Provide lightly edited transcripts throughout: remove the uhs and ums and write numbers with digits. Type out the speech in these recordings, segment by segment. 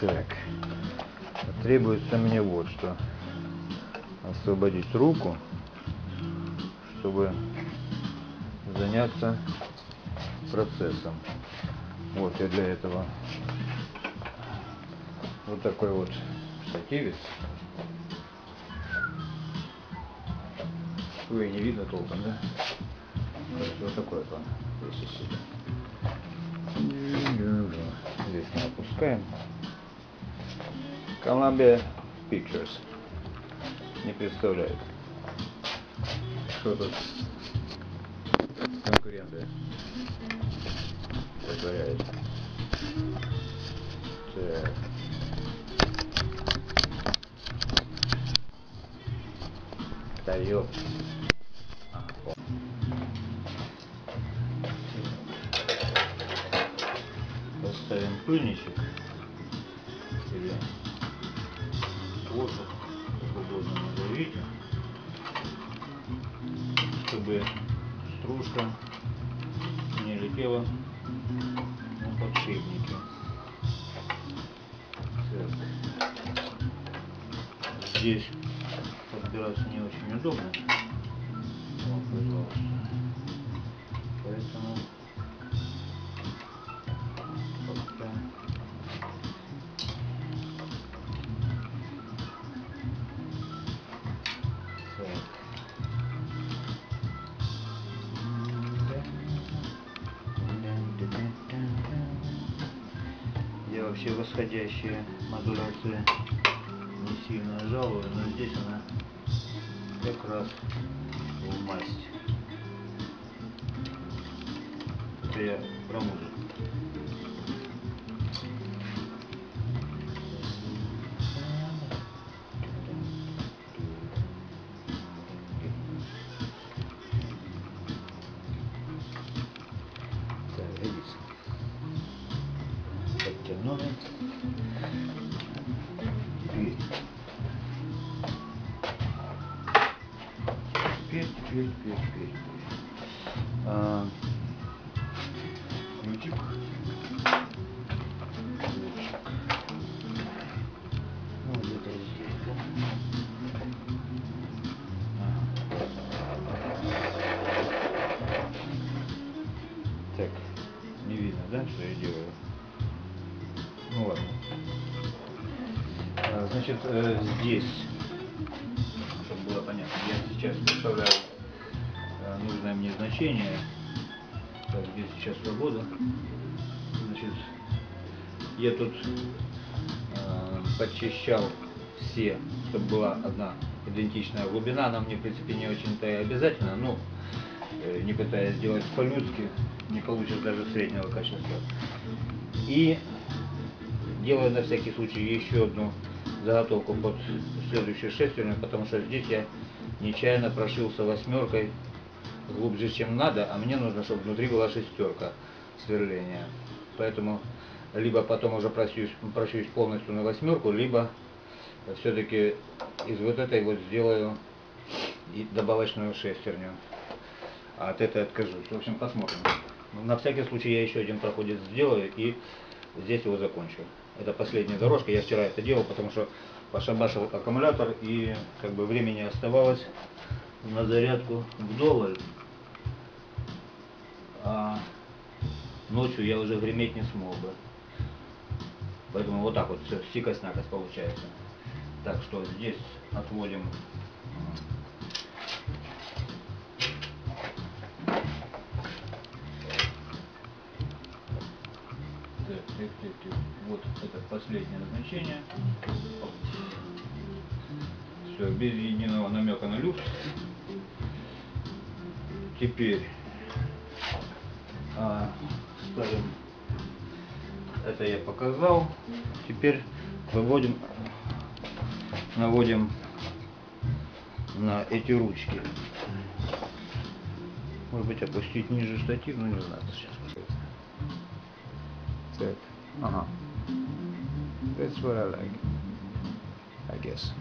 Так, требуется мне вот что. Освободить руку, чтобы заняться процессом. Вот я для этого вот такой вот штативец. Ой, не видно толком, да? Вот такой вот он. Здесь мы опускаем. Columbia Pictures. Не представляет, что тут конкуренты вытворяют. Так. Да ёп. Поставим пыльничек или воздух, как угодно назовите, чтобы стружка не летела на подшипники. Так. Здесь подбираться не очень удобно. Вот, пожалуйста. Поэтому пока я вообще восходящая модуляция не сильно жалую, но здесь она как раз в масть. Это я про музыку. Подтянули. Теперь. Ключик. Ну, где-то здесь, да? Так, не видно, да, что я делаю? Ну ладно. Значит, здесь, чтобы было понятно, я сейчас выставляю нужное мне значение. Так, здесь сейчас свобода. Значит, я тут подчищал все, чтобы была одна идентичная глубина. Она мне, в принципе, не очень-то и обязательно, но не пытаясь сделать по-людски, не получится даже среднего качества. И делаю на всякий случай еще одну заготовку под следующую шестерню, потому что здесь я нечаянно прошился восьмеркой глубже, чем надо, а мне нужно, чтобы внутри была шестерка сверления. Поэтому либо потом уже прощусь полностью на восьмерку, либо все-таки из вот этой вот сделаю и добавочную шестерню. А от этой откажусь. В общем, посмотрим. На всякий случай я еще один проходец сделаю и здесь его закончу. Это последняя дорожка. Я вчера это делал, потому что пошабашил аккумулятор и как бы времени оставалось на зарядку вдоволь. А ночью я уже греметь не смог бы. Поэтому вот так вот все сикость-накость получается. Так что здесь отводим вот это последнее значение. Все, без единого намека на люфт. Теперь ставим, это я показал. Теперь наводим на эти ручки. Может быть, опустить ниже штатив, но не знаю, сейчас посмотрим. Так, ага. That's what I like, I guess.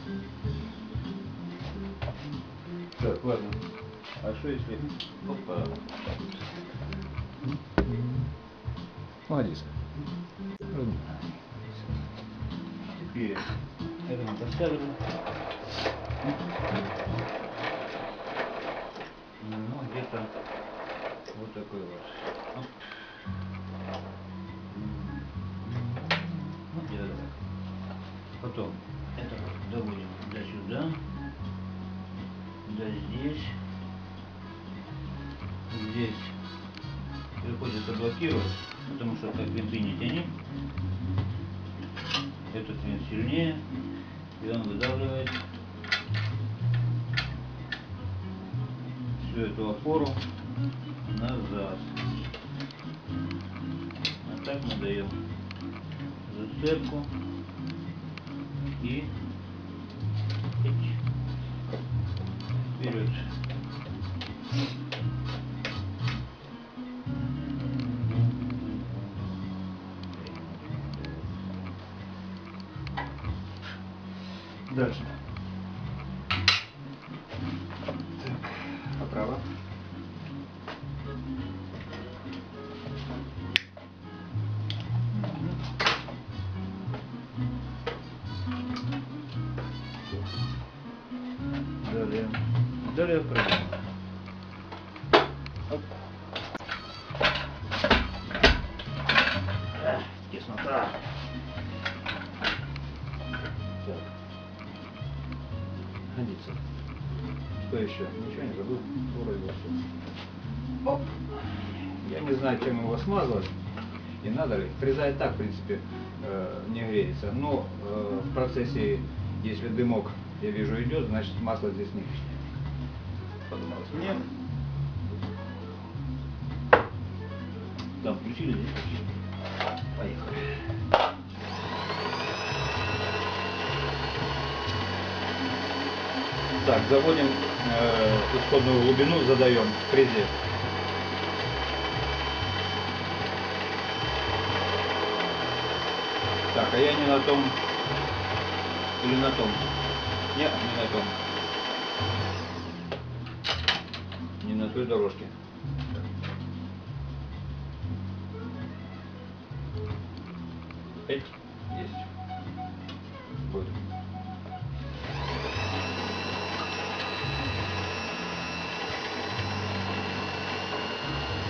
Так, ладно. А что если... Опа. Молодец. 4. Это мы поставили. Ну, где-то вот такой вот. Оп. Ну, где-то так. Потом это доводим до сюда, до здесь. Здесь приходится блокировать, потому что так винты не тяни. Этот винт сильнее, и он выдавливает всю эту опору назад. А так мы даем зацепку и вперед. Дальше. Так, оправа. Далее вправо. Оп. Теснота. Так. Годится. Что еще? Ничего не забыл. Вроде бы все. Оп. Я не знаю, чем его смазывать и надо ли. Фреза и так, в принципе, не греется. Но в процессе, если дымок, я вижу, идет, значит масло здесь не лишнее. Подумалось мне. Там включили, здесь включили. Поехали. Так, заводим исходную глубину, задаем в фрезе. Так, а я не на том или на том? Нет, не на том. Не на той дорожке. Есть. Вот.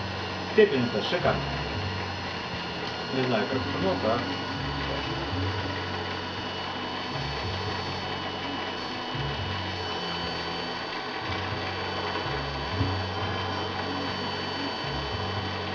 Степень-то шикарно. Не знаю, как много, а